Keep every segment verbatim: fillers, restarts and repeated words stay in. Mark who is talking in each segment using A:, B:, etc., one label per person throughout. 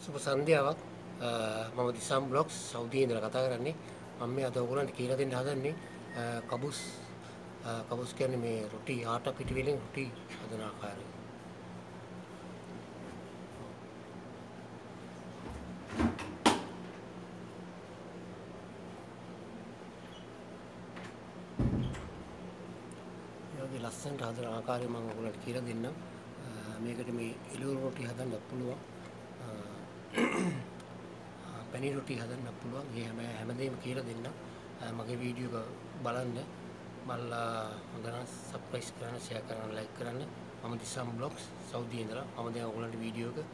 A: සුබ සන්ධ්‍යාවක් මම දිසම් බ්ලොග්ස් සෞදියේ ඉඳලා කතා කරන්නේ මම මේ අද ඔයගොල්ලන්ට කියලා දෙන්න හදන්නේ කබුස් කබුස් කියන්නේ මේ රොටි ආටා පිටි වලින් රොටි හදන ආකාරය. මේ ලස්සනට හදන ආකාරය මම ඔයගොල්ලන්ට කියලා දෙන්නම්. මේකට මේ එළවලු රොටි හදන්න පුළුවන්. පනීර් රොටි හදන්න පුළුවන්. මේ හැම හැමදේම කියලා දෙන්න. මගේ වීඩියෝ එක බලන්න. බලලා හොඳ නම් සබ්ස්ක්‍රයිබ් කරන්න, ෂෙයා කරන්න, ලයික් කරන්න. මම දිසම් බ්ලොග්ස් සෞදියේ ඉඳලා මම දැන් ඔයගොල්ලන්ට වීඩියෝ එක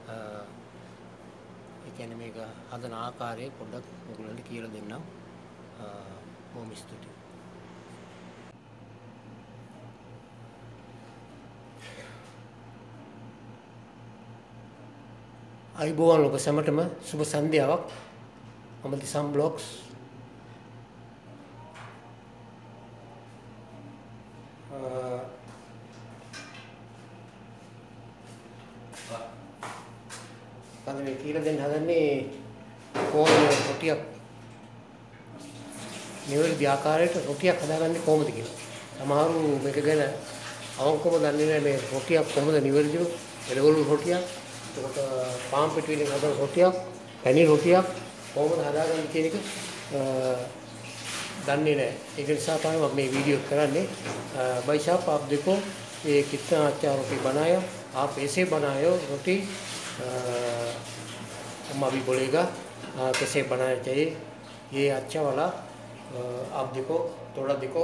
A: ඒ කියන්නේ මේක හදන ආකාරය පොඩ්ඩක් ඔයගොල්ලන්ට කියලා දෙන්නම්. බොහොම ස්තුතියි. අයිබෝවන් ඔබ සැමටම සුබ සන්ධ්‍යාවක්. මම දිසම් බ්ලොග්ස් අද මේ කියලා දෙන්න හදන්නේ කොහොමද රොටියක් නිවැරදි ආකාරයට රොටියක් හදාගන්නේ කොහොමද කියලා. සමහරු මේක ගැන අවංකවම දන්නේ නැහැ මේ රොටියක් කොහොමද නිවැරදිව එළවලු රොටියක් එතකොට පාන් පිටි වලින් හදන රොටියක්, පනීර් රොටියක් කොහොමද හදාගන්නේ කියන එක දන්නේ නැහැ. ඒක නිසා තමයි මම මේ වීडियो කරන්නේ. भाई साहब आप देखो ये कितना अच्छा रोटी बनाया, आप ऐसे बनाए रोटी. अम्मा भी बोलेगा कैसे बनाना चाहिए. ये अच्छा वाला आप देखो थोड़ा देखो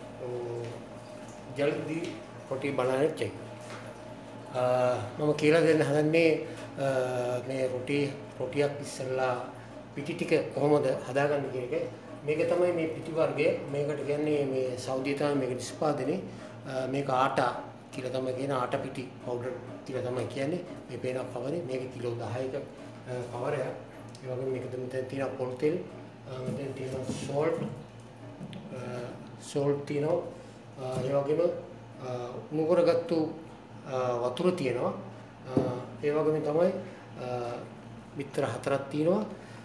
A: जल्दी रोटी बनाना चाहिए. මම කියලා දෙන්න හදන්නේ මේ රොටි රොටියක් ඉස්සෙල්ලා පිටි ටික කොහොමද හදාගන්නේ කියන එක. මේක තමයි මේ පිටි වර්ගය. මේකට කියන්නේ මේ සෞදියේ තමයි මේක නිෂ්පාදනය. මේක ආටා කියලා තමයි කියන ආටා පිටි පවුඩර් කියලා තමයි කියන්නේ. මේ පේන කවරේ මේක කිලෝ දහයක කවරයක්. ඒ වගේම මේක දෙන්න තියෙන පොල් තෙල්, මෙතන තියෙන සෝල්ට් සෝල්ට් තියෙනවා. ඒ වගේම උණු කරගත්තු වතුර තියෙනවා. ඒ වගේම තමයි මිත්‍ර හතරක් තියෙනවා.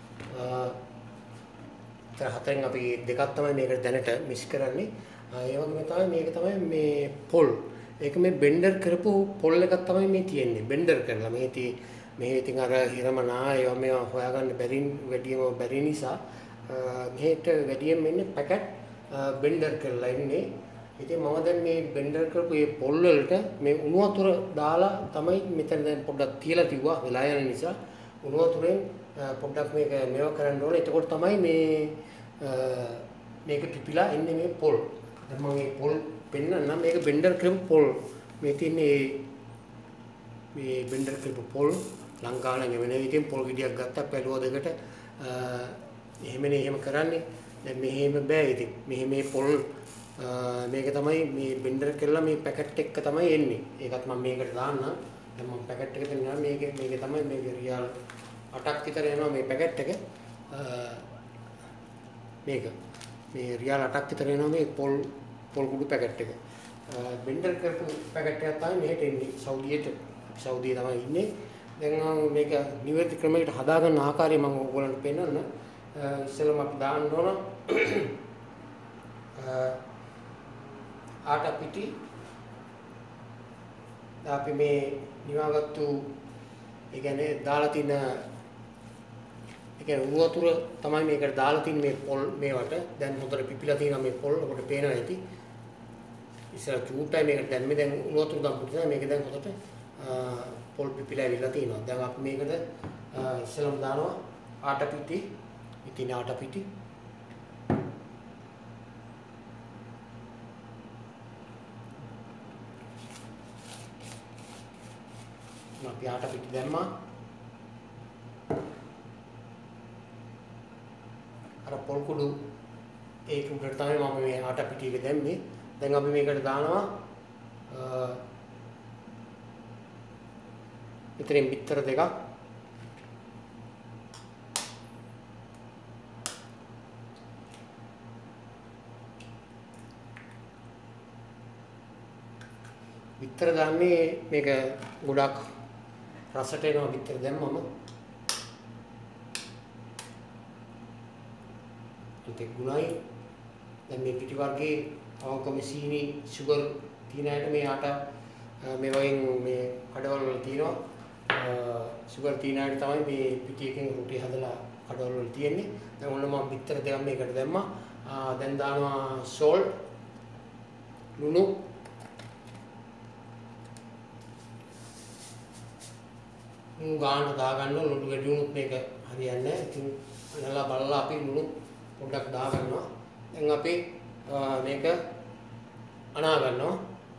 A: මිත්‍ර හතරෙන් අපි දෙකක් තමයි මේකට දැනට මික්ස් කරන්නේ. ඒ වගේම තමයි මේක තමයි මේ පොල්. ඒක මේ බෙන්ඩර් කරපු පොල් එකක් තමයි මේ තියෙන්නේ. බෙන්ඩර් කරලා මේ ඉතින් මේ ඉතින් අර හිරමනා ඒවා මේවා හොයාගන්න බැරි වැඩිම බැරි නිසා මෙහෙට වැඩියෙන් ඉන්නේ පැකට් බෙන්ඩර් කරලා ඉන්නේ. ඉතින් මම දැන් මේ බෙන්ඩර් කරපු මේ පොල් වලට මේ උණු වතුර දාලා තමයි මෙතන දැන් පොඩ්ඩක් තියලා තියුවා වෙලා යන නිසා උණු වතුරෙන් පොඩ්ඩක් මේක මේව කරන්න ඕනේ. එතකොට තමයි මේ මේක පිපිලා එන්නේ මේ පොල්. දැන් මම මේ පොල් පෙන්නන්නම්. මේක බෙන්ඩර් කරපු පොල්. මේ තියන්නේ මේ බෙන්ඩර් කරපු පොල් ලංකාවේ නෙවෙයි වෙන විදිහෙන් පොල් ගෙඩියක් ගත්තා පැලුව දෙකට එහෙමනේ එහෙම කරන්නේ. දැන් මෙහෙම බෑ ඉතින්. මෙහෙ මේ පොල් මේක තමයි මේ බෙන්ඩර් කරලා මේ පැකට් එක තමයි එන්නේ. ඒකත් මම මේකට දාන්න. දැන් මම පැකට් එක දෙන්නා මේක මේක තමයි මේක රියල් අටක් විතර එනවා මේ පැකට් එක. මේක මේ රියල් අටක් විතර එනවා මේ පොල් පොල් කුඩු පැකට් එක. බෙන්ඩර් කරපු පැකට් එකක් තමයි මෙහෙට එන්නේ. සෞදියට සෞදියේ තමයි ඉන්නේ. දැන් මේක නිවැරදි ක්‍රමයකට හදාගන්න ආකාරය මම ඔයගොල්ලන්ට පෙන්නන්න. ඉස්සෙල්ලාම අපි දාන්න ඕන ආටා පිටි. අපි මේ නිවාගත්තු ඒ කියන්නේ දාලා තින ඒ කියන්නේ උණු වතුර තමයි මේකට දාලා තින්නේ මේ පොල් මේවට. දැන් හොඳට පිපිලා තියෙනවා මේ පොල්. ඔබට පේනවා ඇති. ඉස්සර චූටයි මේකට දැන් මේ දැන් උණු වතුර දාපු නිසා මේක දැන් හොඳට පොල් පිපිලා ඉවිලා තියෙනවා. දැන් අපි මේකද ඉස්සෙල්ලාම දානවා ආටා පිටි. ඉතින් ආටා පිටි අපි ආටා පිටි දැම්මා. අර පොල් කුඩු ඒක උඩට තමයි මම මේ ආටා පිටි එක දැම්මේ. දැන් අපි මේකට දානවා මෙතනින් පිටර දෙකක්. පිටර දාන්නේ මේක ගොඩක් රසට එනවා පිටර දැම්මම. අන්තික ගුණයි. දැන් මේ පිටි වර්ගයේ අවංකම සීනි sugar තියෙන අයට මේ ආට මේ වගේ මේ කඩවල වල තියෙනවා sugar තියෙන අයට තමයි මේ පිටි එකෙන් රොටි හදලා කඩවල වල තියෙන්නේ. දැන් ඔන්න මම බිත්තර දෙකක් මේකට දැම්මා. දැන් දානවා salt ලුණු ගාන දාගන්න ලුණු වැඩි වුණොත් මේක හරියන්නේ නැහැ. ඉතින් අනලා බලලා අපි ලුණු පොඩ්ඩක් දාගන්නවා. දැන් අපි මේක අනා ගන්නවා.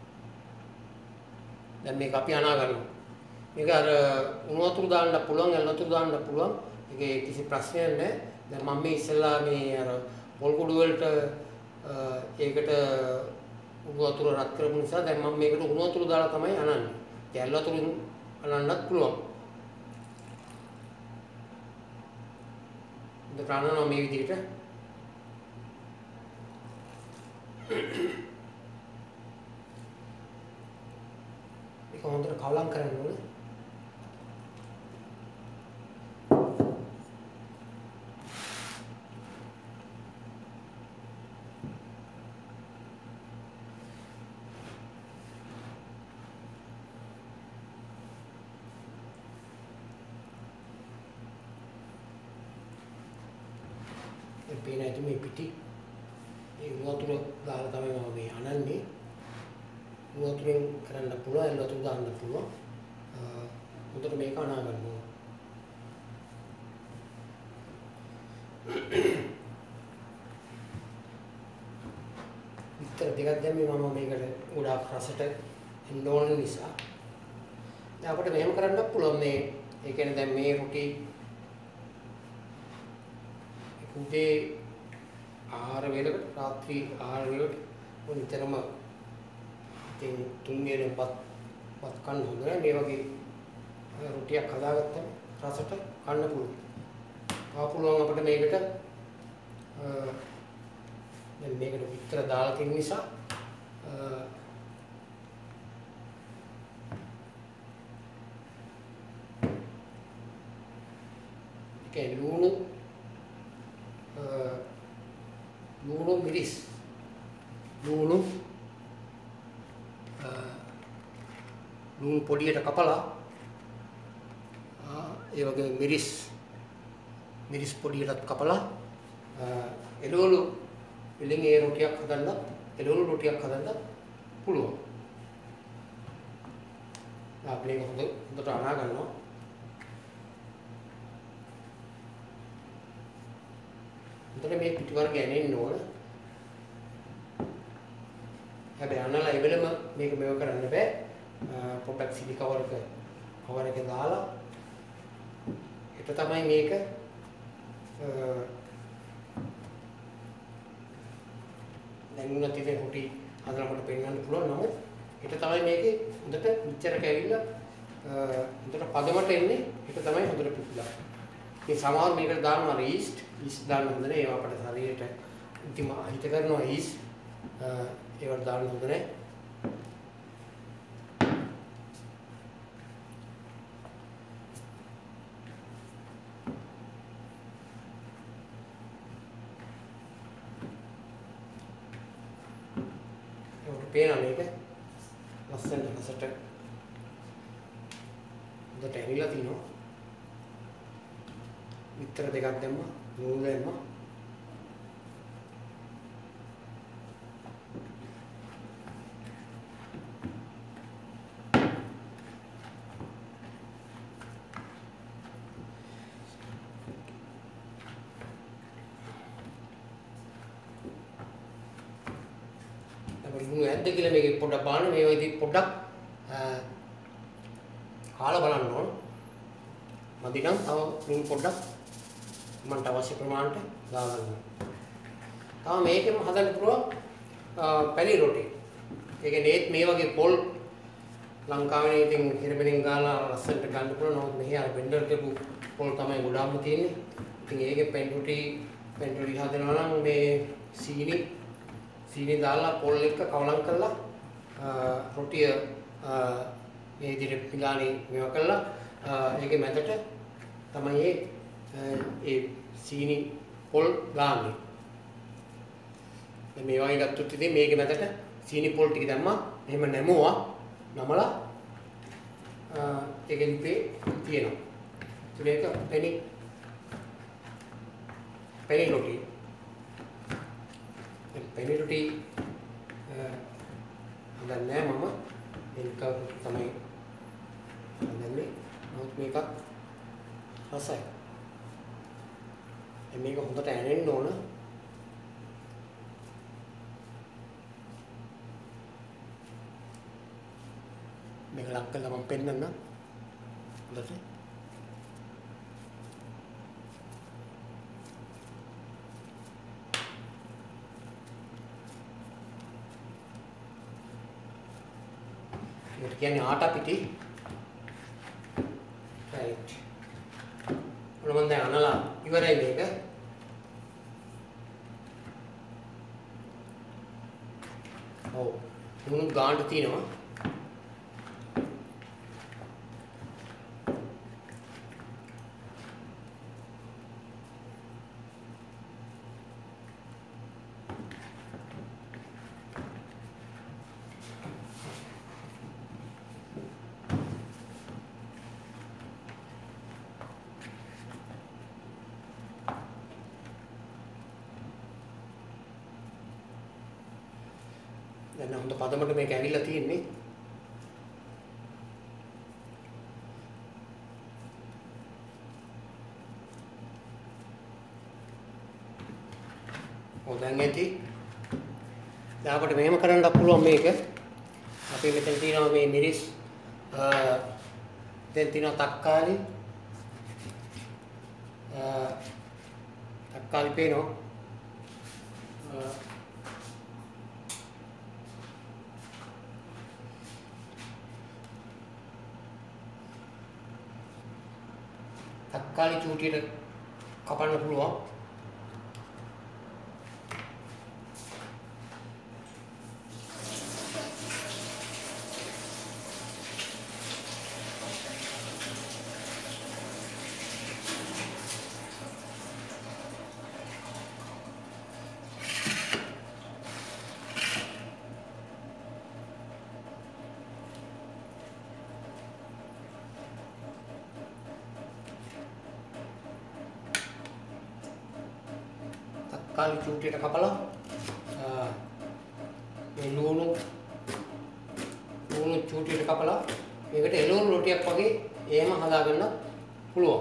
A: දැන් මේක අපි අනා ගන්නවා. මේක අර උණු වතුර දාන්න පුළුවන්, එළ වතුර දාන්න පුළුවන්. ඒකේ කිසි ප්‍රශ්නයක් නැහැ. දැන් මම මේ ඉස්සෙල්ලා මේ අර පොල් කුඩු වලට ඒකට උණු වතුර රත් කරපු නිසා දැන් මම මේකට උණු වතුර දාලා තමයි අනන්නේ. එළ වතුර අනන්නත් පුළුවන්. ප්‍රාණනවා මේ විදිහට මේක හොඳට කවලම් කරන්න ඕනේ. පේන ඇති මේ පිටි ඒ වතුර දාලා තමයි මම මේ අනන්නේ. වතුරෙන් කරන්න පුළුවන්, එළ වතුර දාන්න පුළුවන්. උඩට මේක අනා ගන්නවා. විතර දෙකක් දැම්මේ මම මේකට ගොඩාක් රසට එන්න ඕන නිසා. දැන් අපිට මෙහෙම කරන්නත් පුළුවන් මේ ඒ කියන්නේ දැන් මේ රොටි උදේ ආහාර වේලකට රාත්‍රී ආහාර වේලකට මොනිතරම ඉතින් තුන් වේලෙන් පත් පත් කන්න හොඳ නැහැ. මේ වගේ රොටියක් හදාගත්තම රසට කන්න පුළුවන්. ආ පුළුවන් අපිට මේකට දැන් මේකට විතර දාලා තියෙන නිසා ඒකේ ලුණු ලුණු මිරිස් ලුණු ලුණු පොඩියට කපලා ඒ වගේ මිරිස් මිරිස් පොඩියටත් කපලා එළවලු වලින් ඒ රොටියක් හදන්න එළවලු රොටියක් හදන්න පුළුවන්. අපි මේක හොඳ හොඳට අනා ගන්නවා. එතකොට මේ පිටි වර්ගය ඇනෙන්න ඕන. හැබැයි අනලා ඒ වෙලම මේක මේව කරන්න බෑ. පොඩ්ඩක් සිලි කවර් එක කවර් එක දාලා ඒක තමයි මේක දැන් උනත් ඉතින් රොටි හදලා මට පෙන්නන්න පුළුවන්. නමුත් ඒක තමයි මේකේ හොඳට පිච්චරක ඇවිල්ලා හොඳට පදමට එන්නේ. ඒක තමයි හොඳට පිපිලා. මේ සමහර මේකට දානවා ඊස්ට් ඊස්ට් දාන්න හොඳ නැහැ. ඒවා අපිට ශරීරයට ඉතින් හිත කරනවා ඊස්ට් ඒවට දාන්න හොඳ නැහැ. ඒකට පේනවා මේක ලස්සනට රසට හොඳට ඇවිල්ලා තිනවා. විතර දෙකක් දැම්මා ලුණු දැම්මා ලුණු ඇද්ද කියලා මේක පොඩ්ඩක් බලන්න. මේ වගේ පොඩ්ඩක් කාලා බලන්න ඕන. මදි නම් තව ලුණු පොඩ්ඩක් මන්ට අවශ්‍ය ප්‍රමාණයට දාගන්න. තව මේකෙම හදන්න පුළුවන් පැණි රොටි. ඒ කියන්නේ ඒත් මේ වගේ පොල් ලංකාවේ ඉතින් හිරබෙනින් ගාලා ලස්සනට ගන්න පුළුවන්. නමුත් මෙහි අර බෙන්ඩර් කරපු පොල් තමයි ගොඩාක්ම තියෙන්නේ. ඉතින් ඒකේ පැණි රොටි පැණි රොටි හදනවා නම් මේ සීනි සීනි දාලා පොල් එක්ක කවලම් කරලා රොටිය මේ විදිහට පිඟානේ මේවා කරලා ඒකේ මැදට තමයි ඒ සීනි පොල් ගාන්නේ. දැන් මේ වගේ ගත්තොත් ඉතින් මේකේ මැදට සීනි පොල් ටික දැම්මා. මෙහෙම නැමුවා. නමලා ඒක ලිපේ තියෙනවා. මේක පෙනි පෙනි රොටි. පෙනි රොටි හදන්නේ මම මේක තමයි හදන්නේ. නමුත් මේක රසයි. මේක හොඳට ඇනෙන්න ඕන. මේක ලක් කරලා මම පෙන්නන්න. හොඳට. මේක කියන්නේ ආටා පිටි. right. ඔන්න මම දැන් අනලා ඉවරයි මේක. ඔව්. මුණු ගාන්න තියෙනවා. දැන් හොඳ පදමට මේක ඇවිල්ලා තියෙන්නේ. ඔය දැන් ඇති. දැන් අපිට මෙහෙම කරන්නත් පුළුවන් මේක. අපි මෙතන තියෙනවා මේ මිරිස් අ දැන් තියෙනවා තක්කාලි අ තක්කාලි පේනවා. තක්කාලි චූටියට කපන්න පුළුවන්. තක්කාලි චූටියට කපලා මේ ලුණු ලුණු චූටියට කපලා මේකට එළවලු රොටියක් වගේ එහෙම හදාගන්න පුළුවන්.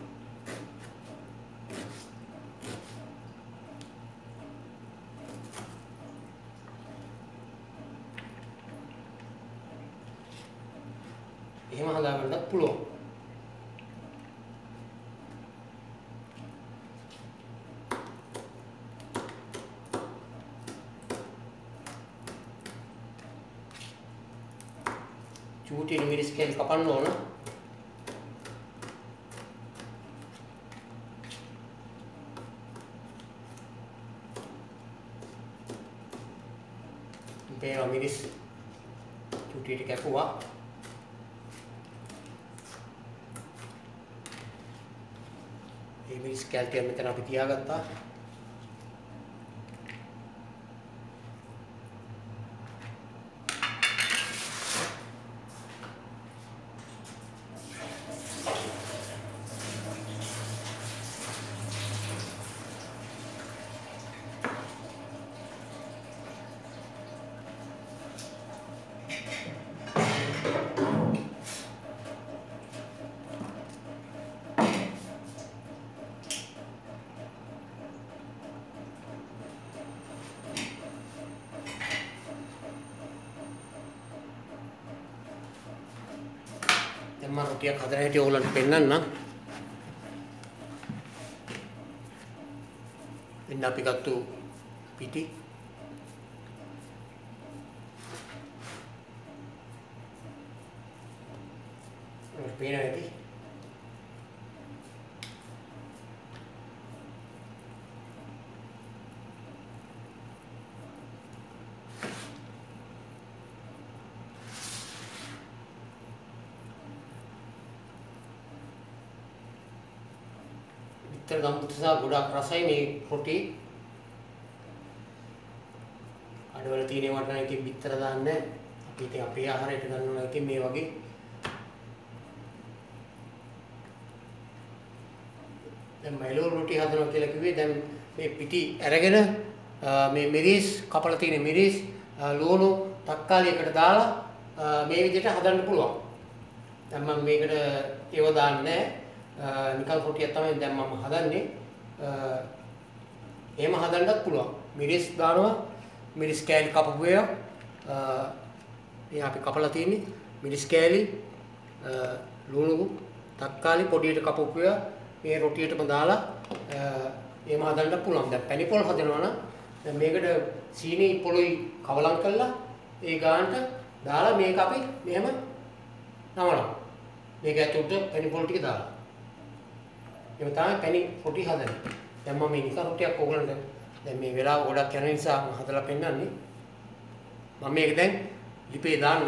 A: එහෙම හදාගන්නත් පුළුවන්. චූටියේ මිරිස් කෑලි කපන්න ඕන. මේ මිරිස් චූටියට කැපුවා. මේ මිරිස් කෑලි මෙතන අපි තියාගත්තා. දැන් මම රොටියක් හදන හැටි ඕගොල්ලන්ට පෙන්නන්නම්. එන්න අපි ගත්තු පිටි ඔය පේනවා ඇති. විතර ගම්මුත් නිසා ගොඩාක් රසයි මේ රොටි. කඩවල තියෙන වට නම් ඉතින් බිත්තර දාන්නේ නැහැ. අපි ඉතින් අපේ ආහාරයට ගන්න ඕන ඉතින් මේ වගේ දැන් මයිලෝ රොටි හදනවා කියලා කිව්වේ දැන් මේ පිටි අරගෙන මේ මිරිස් කපලා තියෙන මිරිස් ලුණු තක්කාලි එකට දාලා මේ විදිහට හදන්න පුළුවන්. දැන් මම මේකට ඒව දාන්නේ නැහැ. නිකල් රොටියක් තමයි දැන් මම හදන්නේ. එහෙම හදන්නත් පුළුවන්. මිරිස් දානවා. මිරිස් කෑලි කපපු ඒවා මේ අපි කපලා තියෙන්නේ මිරිස් කෑලි ලුණු තක්කාලි පොඩියට කපපු ඒවා මේ රොටියටම දාලා එහෙම හදන්න පුළුවන්. දැන් පැණි පොල් හදනවා නම් දැන් මේකට සීනි පොළොයි කවලම් කරලා ඒ ගානට දාලා මේක අපි මෙහෙම නමනවා. මේක ඇතුළට පැණි පොල් ටික දාලා. එහෙම තමයි පැණි රොටි හදන්නේ. දැන් මම මේ නිකන් රොටියක් ඕගලන්ට දැන් මේ වෙලාව ගොඩක් යන නිසා මම හදලා පෙන්නන්නේ. මම මේක දැන් ලිපේ දාන්න.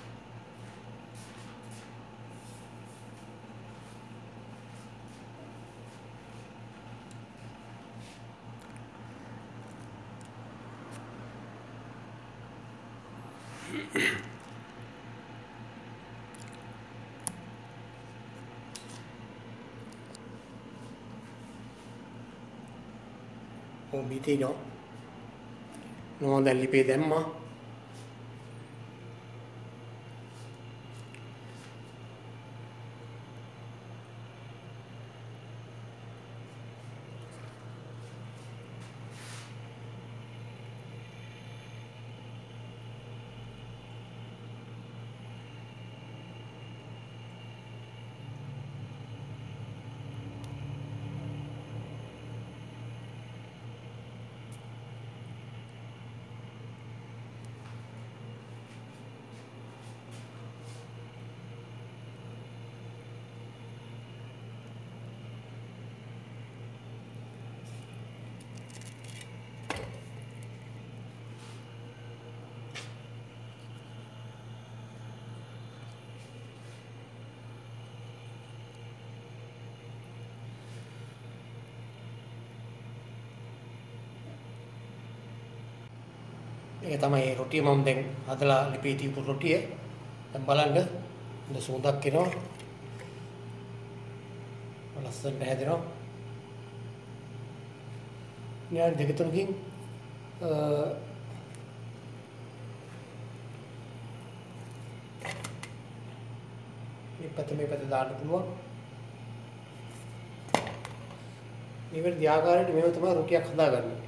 A: Oh, biti no. No, දැන් ලිපේ දැම්මා. මේක තමයි රොටිය මම දැන් හදලා ලිපේ තියපු රොටිය. දැන් බලන්න හොඳ සුවඳක් එනවා. ලස්සනට හැදෙනවා. න්යාය දෙක තුනකින් මේ පැත්ත මේ පැත්ත දාන්න පුළුවන්. මේ විදිහට ආකාරයට මේව තමයි රොටියක් හදාගන්නේ.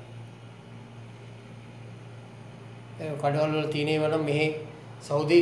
A: කඩවල වල තියෙන ඒවා නම් මෙහි සෞදි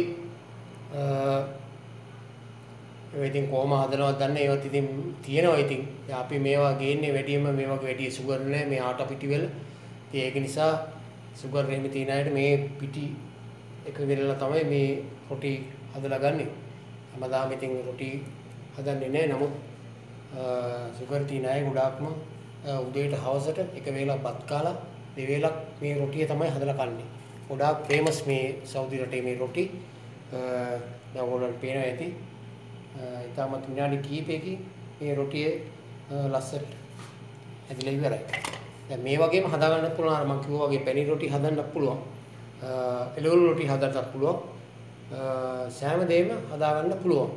A: ඒ ඉතින් කොහොම හදනවද දන්නේ ඒවත් ඉතින් තියෙනවා ඉතින් අපි මේවා ගේන්නේ වැඩියෙන්ම මේ වගේ වැඩි සුගර් නැහැ මේ ආට පිටි වල ඉතින් ඒක නිසා සුගර් එහෙම තියෙන අයට මේ පිටි එක වෙලලා තමයි මේ රොටි හදලා ගන්නෙ හැමදාම ඉතින් රොටි හදන්නේ නැහැ නමුත් සුගර් තියෙන අය ගොඩාක්ම උදේට හවසට එක වේලක් බත් කාලා දෙවේලක් මේ රොටිය තමයි හදලා කන්නේ ගොඩාක් ෆේමස් මේ සෞදි රටේ මේ රොටි දැන් ඔයගොල්ලන්ට පේනවා ඇති ඉතාමත් විනාඩි කිහිපයකින් මේ රොටිය ලස්සට හැදිලා ඉවරයි. දැන් මේ වගේම හදා ගන්නත් පුළුවන් අර මම කිව්වා වගේ පැණි රොටි හදන්නත් පුළුවන්. එළවලු රොටි හදන්නත් පුළුවන්. සෑම දෙයක්ම හදා ගන්න පුළුවන්.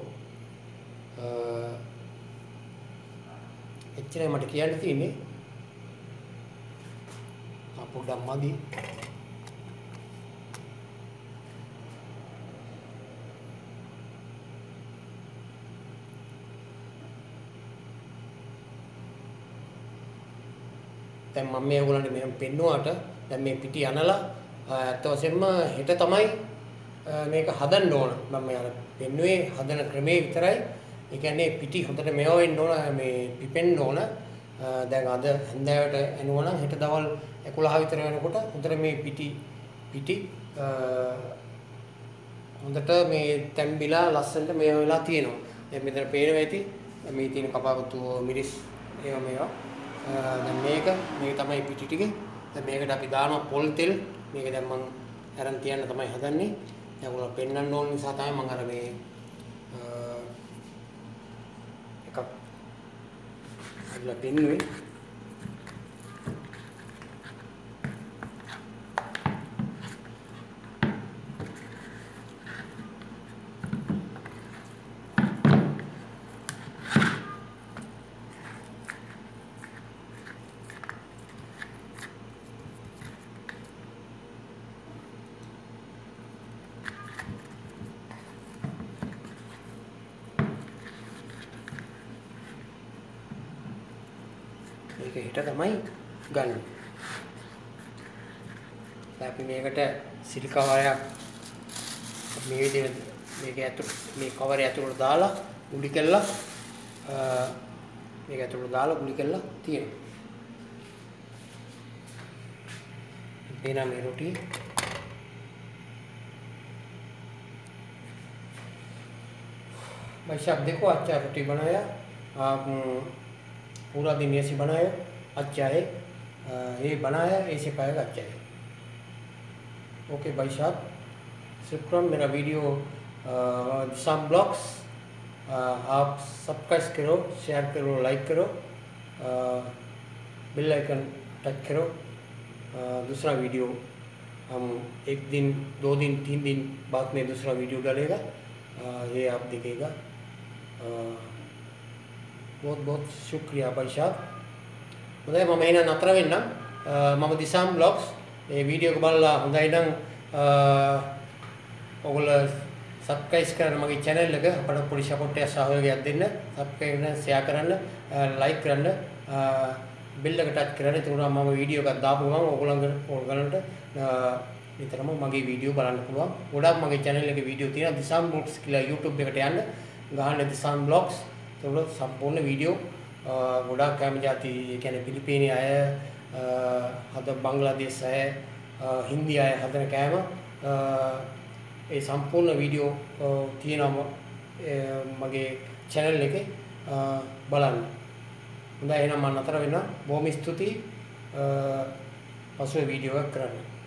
A: එච්චරයි මට කියන්න තියෙන්නේ. අපොඩ්ඩක් මදි. දැන් මම මේ ඔයගොල්ලන්ට මෙහෙම පෙන්නුවාට දැන් මේ පිටි අනලා ඇත්ත වශයෙන්ම හෙට තමයි මේක හදන්න ඕන. මම අර පෙන්නුවේ හදන ක්‍රමේ විතරයි. ඒ කියන්නේ පිටි හොඳට මේව වෙන්න ඕන මේ පිපෙන්න ඕන. දැන් අද හැන්දෑවට එනවා නම් හෙට දවල් එකොළහ විතර වෙනකොට හොඳට මේ පිටි පිටි හොඳට මේ තැම්බිලා ලස්සනට මේ වෙලා තියෙනවා. දැන් මෙතන පේනවා ඇති මේ තියෙන කපාගත්තු මිරිස් ඒවා මේවා දැන් මේක මේක තමයි පිටි ටික. දැන් මේකට අපි දානවා පොල් තෙල්. මේක දැන් මම අරන් තියන්න තමයි හදන්නේ. දැන් ඔයාලා පෙන්වන්න ඕන නිසා තමයි මම අර මේ එකක් අදලා පෙන්නුවේ. මේක හිට තමයි ගන්න. අපි මේකට සිලිකා වරයක් මේ විදිහට මේක ඇතුළට මේ කවරේ ඇතුළට දාලා ගුලි කළා මේක ඇතුළට දාලා ගුලි කළා තියෙනවා. बेना में रोटी भाई साहब देखो अच्छा रोटी बनाया आप पूरा दिन ऐसे बनाया अच्छा है ये बनाया ऐसे पाएगा अच्छा है। ओके भाई साहब शुक्रिया मेरा वीडियो सम ब्लॉग्स आप सब्सक्राइब करो शेयर करो लाइक करो बेल आइकन टच करो। दूसरा वीडियो हम एक दिन दो दिन तीन दिन बाद में दूसरा वीडियो डालेगा ये आप देखिएगा। बहुत बहुत शुक्रिया भाई साहब। හොඳයි මම එහෙනම් නතර වෙන්නම් මම දිසාම් බ්ලොග්ස් මේ වීඩියෝ එක බලලා හොඳයි නම් ඔයගොල්ලෝ සබ්ස්ක්‍රයිබ් කරන්න මගේ channel එක අපට පොඩි සපෝට් එකක් සහයෝගයක් දෙන්න සබ්ස්ක්‍රයිබ් කරන්න ෂෙයා කරන්න ලයික් කරන්න बेल එක ටච් කරන්න එතකොට මම වීඩියෝ එකක් දාපු ගමන් ඔයගොල්ලන්ට ඕගලන්ට නිතරම මගේ වීඩියෝ බලන්න පුළුවන්. ගොඩාක් මගේ channel එකේ වීඩියෝ තියෙනවා දිසාම් බ්ලොග්ස් කියලා YouTube එකට යන්න ගහන්න දිසාම් බ්ලොග්ස් එතකොට සම්පූර්ණ වීඩියෝ ගොඩාක් කැම જાති ඒ කියන්නේ පිලිපීනි අය හද බංග්ලාදේශ අය හින්දි අය හදන කෑම ඒ සම්පූර්ණ වීඩියෝ තියෙනවා මගේ channel එකේ බලන්න. හොඳයි එහෙනම් මම නතර වෙනවා. බොහොම ස්තුතියි පසුව වීඩියෝ එකක් කරන්න.